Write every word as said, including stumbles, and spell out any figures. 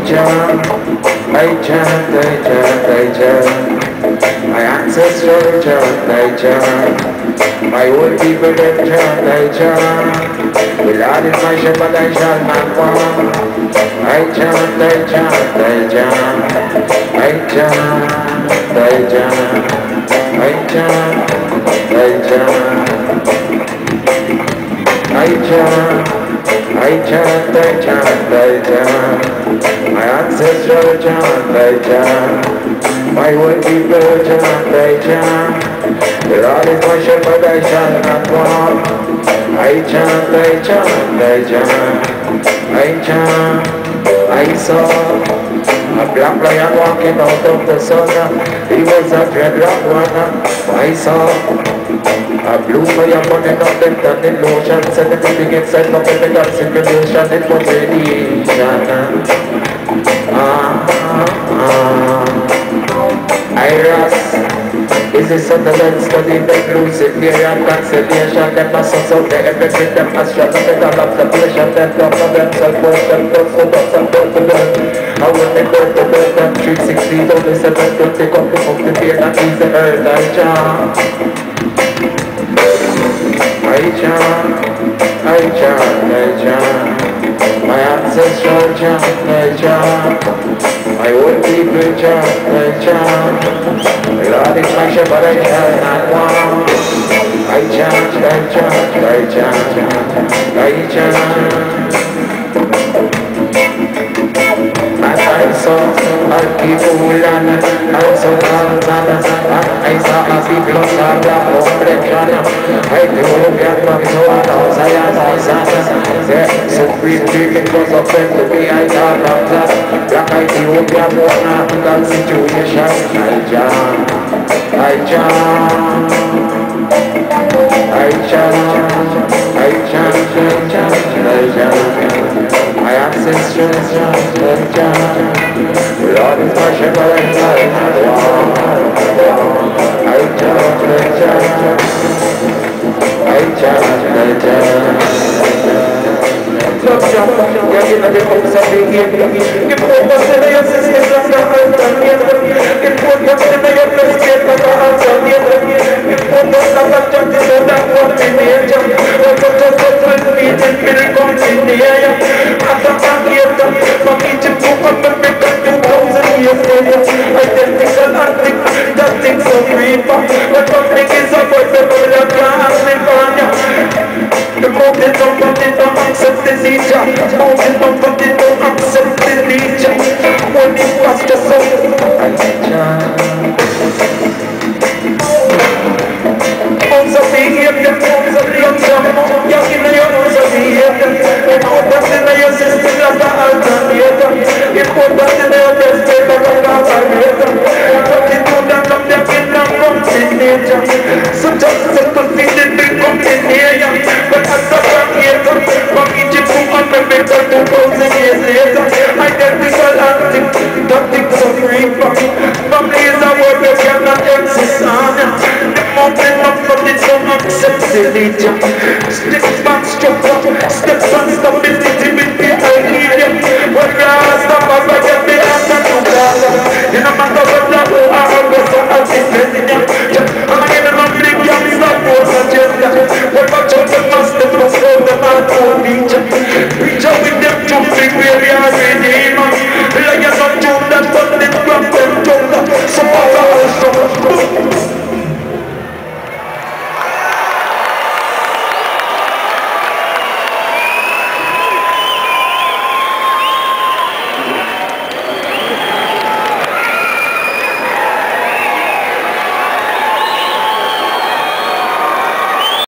chant, I chant, I chant, I chant. My ancestral chant, I chant. My old people them chant, I chant. The Lord is my shepherd, I shall not want. I chant, I chant, I chant. I chant, I chant. I chant, I chant. I chant, I chant, I chant, I chant. My ancestral chant, I chant. My old people chant, I chant. The Lord is my shepherd, I shall not want. I chant, I chant, I chant. I chant, I saw a black lion walking out of the sun. He was a dreadlock one. I saw a blue fire burning up the turning lotion. Said the big inside of the God's simulation. It was radiation. Ah, ah, Iris is the Sunderland study the Luciferian cancellation. Them must also the effect them as shut up the observation. Them talk of themselves worship those who don't support the world. I will make up the world and three sixty though they said that don't take up the book the fear that is the earth. I chant, I chant, I chant, I chant. My ancestral chant, I chant. My old people chant, I chant. The Lord is my shepherd, I shall not want. I chant, I chant, I chant, I chant. And I saw a people who land, I saw all that, I saw a people who saw the complexion. I knew that from so house I am on that. Supreme Chicken was a friend to me, I thought of that. Black Ethiopian one African situation. I chant, I chant, I chant, I chant, I chant, I chant. My ancestors chant, I chant. The Lord is my shepherd and I have one. I chant, I chant, I chant, I chant. Love jump, yeah, you know the hopes of the game. You put us in your system like a heart and the other. You put us in your place like a heart and the other. You put us like a jump so that one in the air. Like a just a twin feet and miracles in the air. After one year, from each book of the paper, two thousand years later. Identical antic, that thing's so reaper. But something is about the world of California. The mountain don't want it, don't accept the nature. Mountain don't want it, don't accept the nature. When it was just so I chant. Also behave them, also love them. Young in your also behave them. You put that in your system like an alternator. You put that in your best paper like an alternator. But you do that, love them in the mountain nature. So just simple thing that they come in here.